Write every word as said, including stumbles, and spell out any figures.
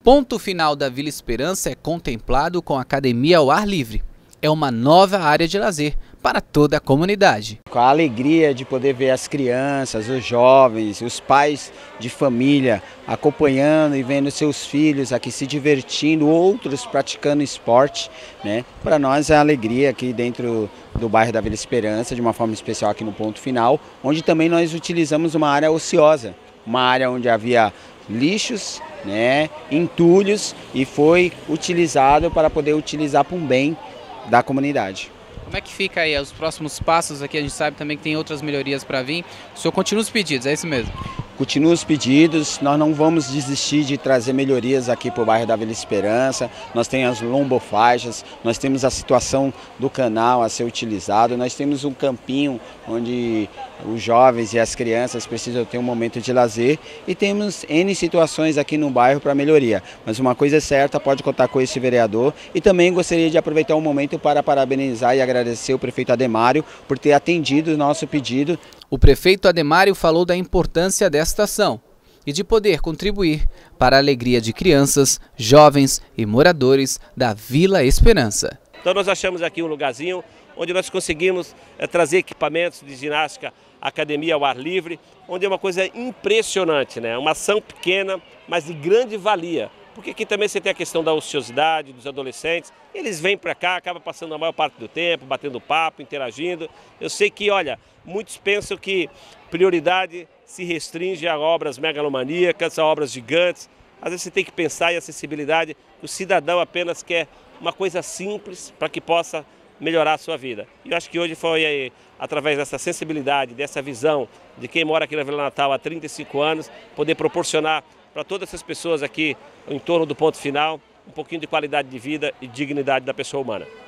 ponto final da Vila Esperança é contemplado com academia ao ar livre. É uma nova área de lazer para toda a comunidade. Com a alegria de poder ver as crianças, os jovens, os pais de família acompanhando e vendo seus filhos aqui se divertindo, outros praticando esporte, né? Para nós é a alegria aqui dentro do bairro da Vila Esperança, de uma forma especial aqui no ponto final, onde também nós utilizamos uma área ociosa, uma área onde havia lixos, né, entulhos, e foi utilizado para poder utilizar para um bem da comunidade. Como é que fica aí os próximos passos aqui? A gente sabe também que tem outras melhorias para vir. O senhor continua os pedidos, é isso mesmo? Continua os pedidos, nós não vamos desistir de trazer melhorias aqui para o bairro da Vila Esperança. Nós temos as lombofaixas, nós temos a situação do canal a ser utilizado, nós temos um campinho onde os jovens e as crianças precisam ter um momento de lazer, e temos N situações aqui no bairro para melhoria. Mas uma coisa é certa, pode contar com esse vereador, e também gostaria de aproveitar o momento para parabenizar e agradecer o prefeito Ademário por ter atendido o nosso pedido. O prefeito Ademário falou da importância desta ação e de poder contribuir para a alegria de crianças, jovens e moradores da Vila Esperança. Então nós achamos aqui um lugarzinho onde nós conseguimos é, trazer equipamentos de ginástica, academia ao ar livre, onde é uma coisa impressionante, né? Uma ação pequena, mas de grande valia. Porque aqui também você tem a questão da ociosidade dos adolescentes, eles vêm para cá, acabam passando a maior parte do tempo, batendo papo, interagindo. Eu sei que, olha, muitos pensam que prioridade se restringe a obras megalomaníacas, a obras gigantes. Às vezes você tem que pensar em acessibilidade, o cidadão apenas quer uma coisa simples para que possa melhorar a sua vida. E eu acho que hoje foi aí, através dessa sensibilidade, dessa visão de quem mora aqui na Vila Natal há trinta e cinco anos, poder proporcionar para todas essas pessoas aqui, em torno do ponto final, um pouquinho de qualidade de vida e dignidade da pessoa humana.